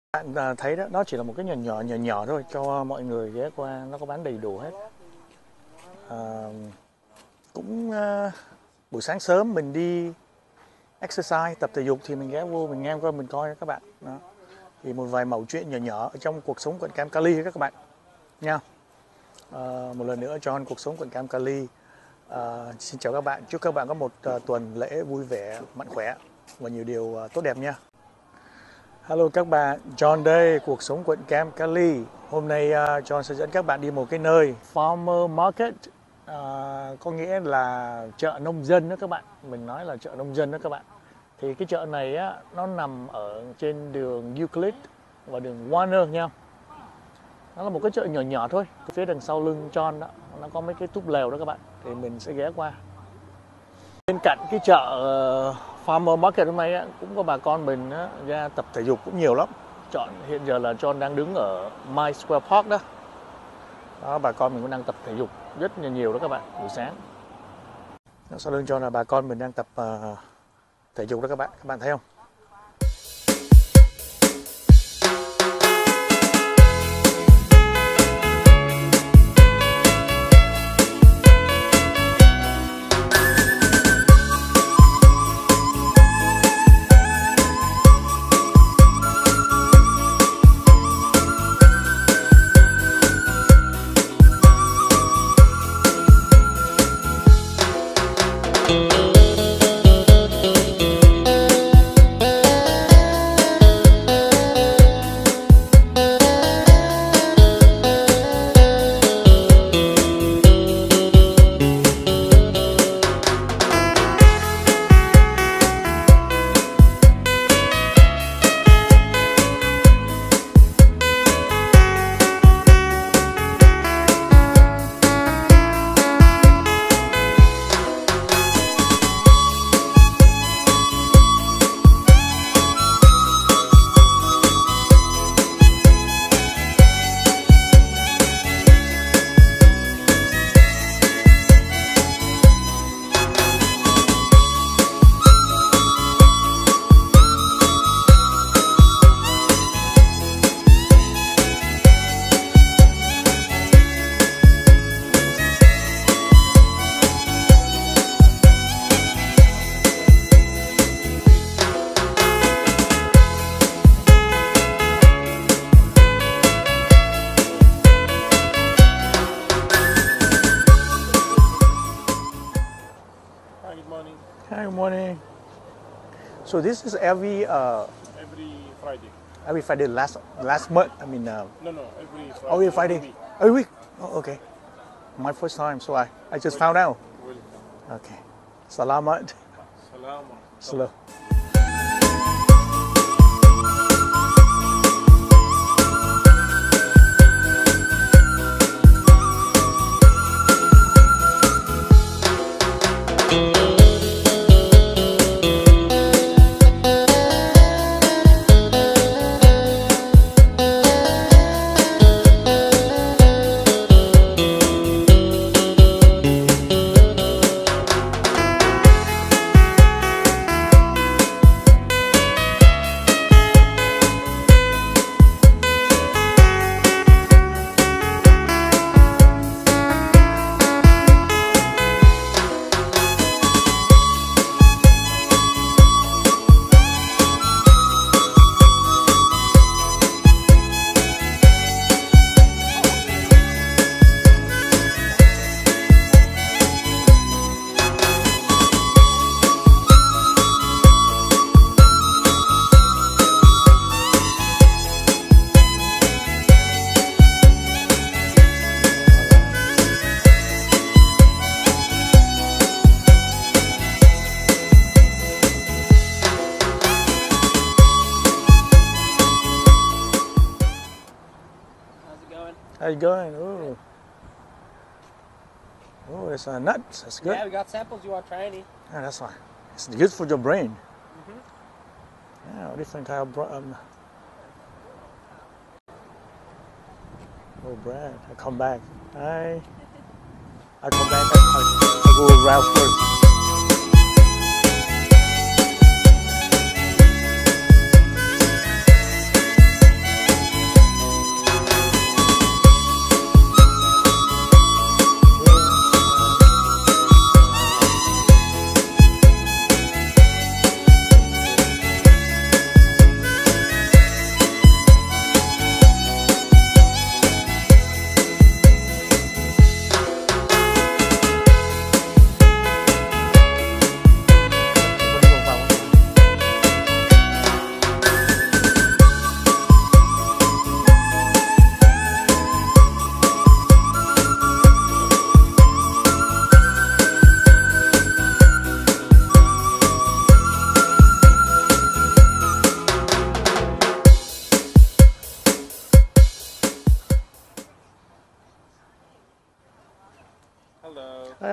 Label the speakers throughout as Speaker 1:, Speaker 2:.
Speaker 1: Bạn thấy đó, đó chỉ là một cái nhỏ thôi cho mọi người ghé qua, nó có bán đầy đủ hết. Buổi sáng sớm mình đi exercise, tập thể dục thì mình ghé vô mình nghe qua mình coi các bạn. Đó. Thì một vài mẩu chuyện nhỏ ở trong cuộc sống quận Cam Cali các bạn nha. Một lần nữa John cuộc sống quận Cam Cali. Xin chào các bạn, chúc các bạn có một tuần lễ vui vẻ, mạnh khỏe và nhiều điều tốt đẹp nha. Hello các bạn, John đây, cuộc sống quận Cam Cali. Hôm nay John sẽ dẫn các bạn đi một cái nơi Farmer Market, có nghĩa là chợ nông dân đó các bạn. Mình nói là chợ nông dân đó các bạn. Thì cái chợ này á, nó nằm ở trên đường Euclid và đường Warner nha. Nó là một cái chợ nhỏ thôi. Phía đằng sau lưng John đó, nó có mấy cái túp lều đó các bạn. Thì mình sẽ ghé qua. Bên cạnh cái chợ Farmer Market hôm nay á, cũng có bà con mình á, ra tập thể dục cũng nhiều lắm. Hiện giờ là John đang đứng ở My Square Park đó. Đó, bà con mình cũng đang tập thể dục rất là nhiều đó các bạn, buổi sáng. Sau lưng John là bà con mình đang tập thể dục đó các bạn thấy không? Hi, good morning. So this is every
Speaker 2: Friday.
Speaker 1: every Friday last month. I mean,
Speaker 2: No, every Friday.
Speaker 1: every Friday,
Speaker 2: week.
Speaker 1: every week. Oh, okay. My first time, so I just found out.
Speaker 2: Welcome.
Speaker 1: Okay. Salamat.
Speaker 2: Salam.
Speaker 1: Slow. How you going? Ooh. Oh, it's nuts. That's good.
Speaker 3: Yeah, we got samples. You want to try any?
Speaker 1: Yeah, that's fine. It's good for your brain.
Speaker 3: Mm-hmm.
Speaker 1: Yeah, different kind of oh, Brad, I come back. I come back. I go around first.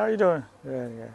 Speaker 1: how you doing? Good, good.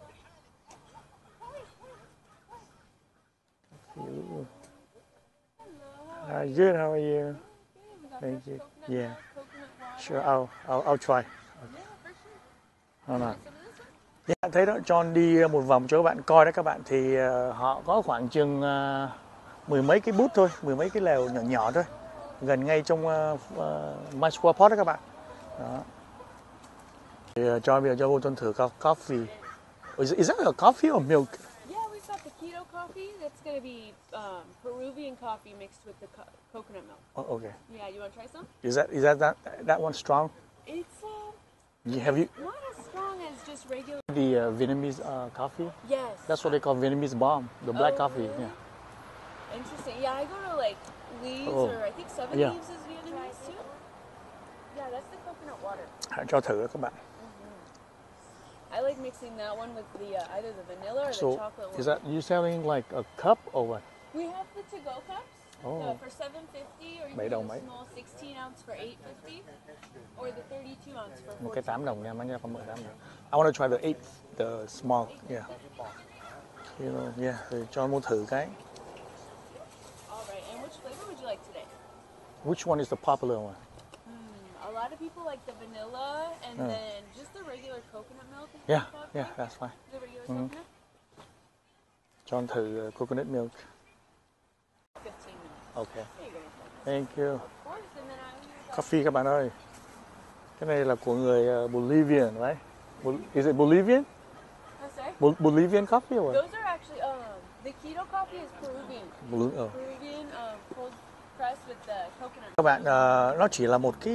Speaker 1: Good. How are you? Thank you. Yeah. Sure. I'll try. Hold on. Yeah, thấy đó, John đi một vòng cho các bạn coi đó các bạn, thì họ có khoảng chừng mười mấy cái booth thôi, mười mấy cái lều nhỏ nhỏ thôi, gần ngay trong Masqua Port đó các bạn. Đó. Thì John bây giờ cho vô John thử coffee. Is that a coffee or milk?
Speaker 4: Yeah, we've got the keto coffee. That's going to be Peruvian coffee mixed with the coconut milk.
Speaker 1: Oh, okay.
Speaker 4: Yeah, you want to try some?
Speaker 1: Is that one strong?
Speaker 4: It's
Speaker 1: Have you
Speaker 4: not as strong as just regular.
Speaker 1: the Vietnamese coffee?
Speaker 4: Yes.
Speaker 1: That's what they call Vietnamese bomb, the black
Speaker 4: Oh,
Speaker 1: coffee.
Speaker 4: really?
Speaker 1: Yeah.
Speaker 4: Interesting. Yeah, I go to like Leaves
Speaker 1: Oh.
Speaker 4: or I think Seven
Speaker 1: Yeah.
Speaker 4: Leaves is Vietnamese too. Yeah, that's the coconut water.
Speaker 1: Hãy cho thử đó các bạn.
Speaker 4: I like mixing that one with the either the vanilla or
Speaker 1: So
Speaker 4: the chocolate one.
Speaker 1: is that you selling like a cup or what?
Speaker 4: We have the to-go cups
Speaker 1: Oh.
Speaker 4: for $7.50, or you
Speaker 1: Mấy
Speaker 4: can
Speaker 1: đồng
Speaker 4: get
Speaker 1: mấy?
Speaker 4: a small 16 ounce for $8.50, or the 32 ounce for
Speaker 1: Một cái
Speaker 4: 14.
Speaker 1: 8 đồng nha, mấy nha, không 18 đồng. I want to try the 8, the small, yeah. You know, yeah, thì cho muốn thử cái.
Speaker 4: All right, and which flavor would you like today?
Speaker 1: Which one is the popular one?
Speaker 4: A lot of people like the vanilla, and
Speaker 1: Oh.
Speaker 4: then just the regular coconut milk. Is
Speaker 1: Yeah,
Speaker 4: popular.
Speaker 1: yeah, that's fine.
Speaker 4: The regular
Speaker 1: Mhm.
Speaker 4: coconut.
Speaker 1: Cho anh thử coconut milk.
Speaker 4: 15 minutes.
Speaker 1: Okay,
Speaker 4: There you go.
Speaker 1: thank you.
Speaker 4: Of course, and then I
Speaker 1: Coffee các bạn ơi. Cái này là của người Bolivian, right? Is it Bolivian?
Speaker 4: I'm sorry.
Speaker 1: Bolivian coffee or what?
Speaker 4: Those are actually the keto coffee is Peruvian. Peruvian cold pressed with the coconut.
Speaker 1: Các bạn, nó chỉ là một cái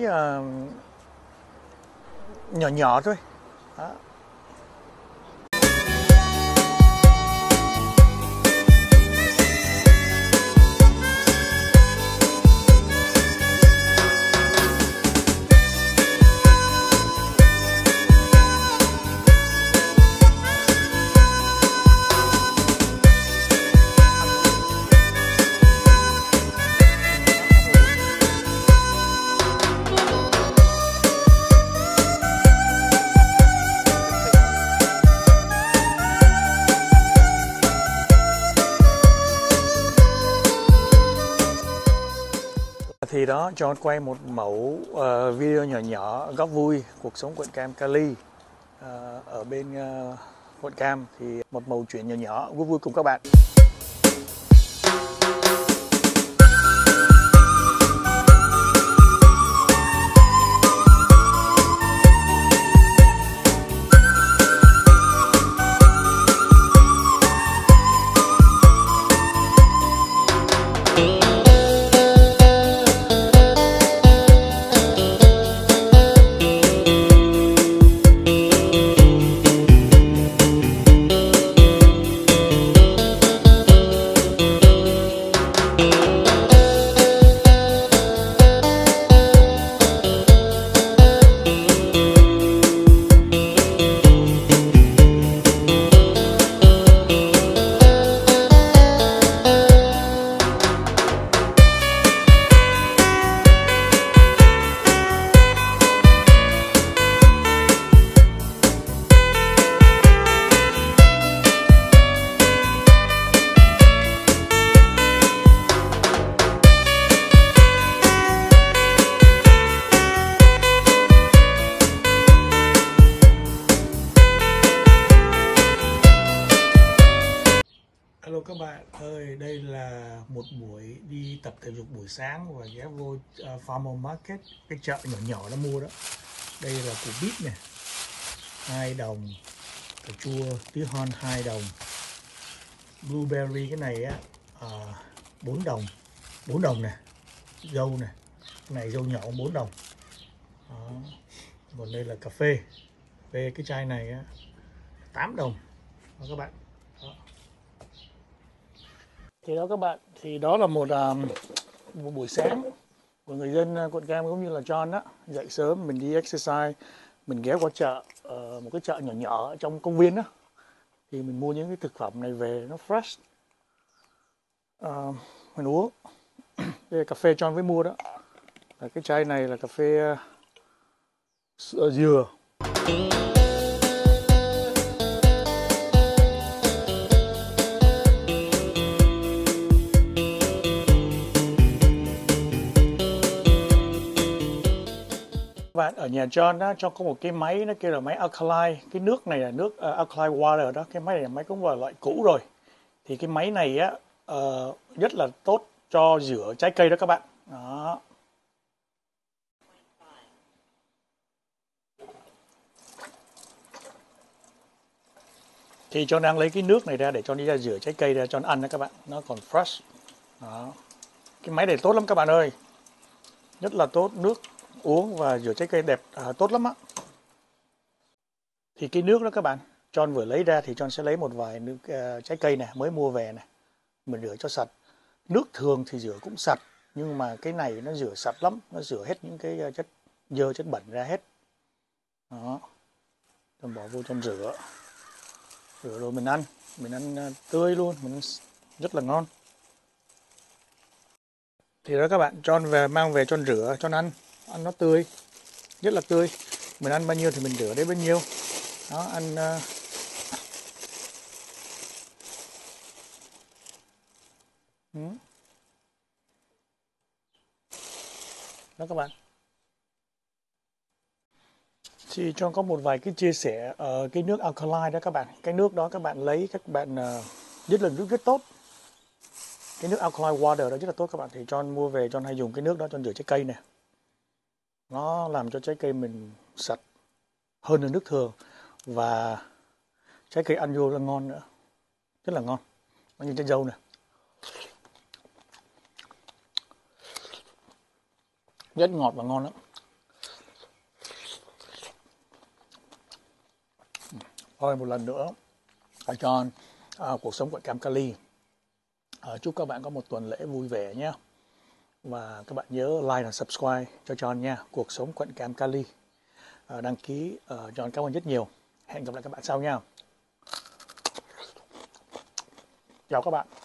Speaker 1: nhỏ nhỏ thôi. Đó. Thì đó, John quay một mẫu video nhỏ nhỏ góc vui cuộc sống quận Cam Cali ở bên quận Cam, thì một mẫu chuyện nhỏ nhỏ vui vui cùng các bạn. Hello các bạn ơi, đây là một buổi đi tập thể dục buổi sáng và ghé vô Farmer Market, cái chợ nhỏ nhỏ đã mua đó. Đây là củ bít này, 2 đồng, cà chua tía hon 2 đồng, blueberry cái này á 4 đồng, 4 đồng nè, dâu nè, cái này dâu nhỏ 4 đồng. Đó. Còn đây là cà phê, cái chai này á 8 đồng. Đó các bạn. Đó. Thì đó các bạn, thì đó là một buổi sáng của người dân quận Cam cũng như là John đó. Dậy sớm mình đi exercise, mình ghé qua chợ, một cái chợ nhỏ nhỏ ở trong công viên đó. Thì mình mua những cái thực phẩm này về nó fresh. Mình uống. Đây là cà phê John với mua đó. Cái chai này là cà phê dừa. ở nhà John á, John có một cái máy nó kêu là máy alkaline. Cái nước này là nước alkaline water đó. Cái máy này là máy cũng là loại cũ rồi. Thì cái máy này á rất là tốt cho rửa trái cây đó các bạn. Đó. Thì John đang lấy cái nước này ra để cho đi ra rửa trái cây ra cho nó ăn đó các bạn. Nó còn fresh. Đó. Cái máy này tốt lắm các bạn ơi. Rất là tốt, nước uống và rửa trái cây đẹp, tốt lắm á. Thì cái nước đó các bạn, John vừa lấy ra thì John sẽ lấy một vài nước trái cây này mới mua về này, mình rửa cho sạch. Nước thường thì rửa cũng sạch, nhưng mà cái này nó rửa sạch lắm, nó rửa hết những cái chất dơ, chất bẩn ra hết. Đó, John bỏ vô John rửa rồi mình ăn tươi luôn, mình ăn rất là ngon. Thì đó các bạn, mang về John rửa, John ăn nó tươi, rất là tươi. Mình ăn bao nhiêu thì mình rửa đấy bấy nhiêu. Đó, ăn đó các bạn. Thì John có một vài cái chia sẻ ở cái nước alkaline đó các bạn. Cái nước đó các bạn lấy, các bạn rất tốt. Cái nước alkaline water đó rất là tốt các bạn. Thì John mua về, John hay dùng cái nước đó John rửa trái cây này. Nó làm cho trái cây mình sạch hơn là nước thường. Và trái cây ăn vô là ngon nữa. Rất là ngon. Nó như trái dâu này. Rất ngọt và ngon lắm. Thôi một lần nữa, John, cuộc sống quận Cam Cali. Chúc các bạn có một tuần lễ vui vẻ nhé. Và các bạn nhớ like và subscribe cho John nha. Cuộc sống quận Cam Cali. Đăng ký, John cảm ơn rất nhiều. Hẹn gặp lại các bạn sau nha. Chào các bạn.